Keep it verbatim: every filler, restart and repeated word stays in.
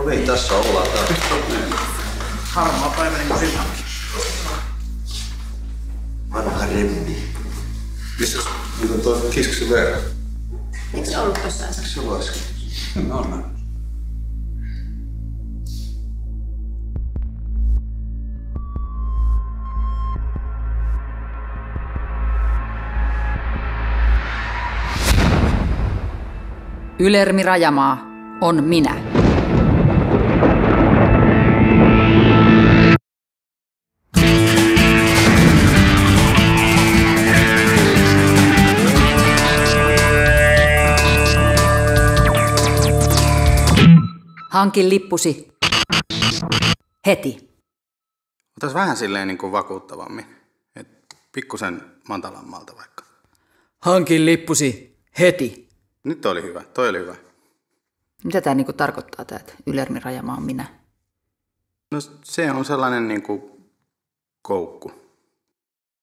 No ei tässä olla taas. Harmaa päivä niin kuin siltä. Vanha remmi. Missä nyt on tuo Kisksen Veera? Eikö se ollut tossa äsken? Se on äsken. No on. Ylermi Rajamaa on minä. Hankin lippusi heti. Otais vähän silleen niin kuin vakuuttavammin. Et pikkusen matalammalta vaikka. Hankin lippusi heti. Nyt oli hyvä, toi oli hyvä. Mitä tää niinku tarkoittaa tää, että Ylermi Rajamaa on minä? No se on sellainen niin kuin koukku.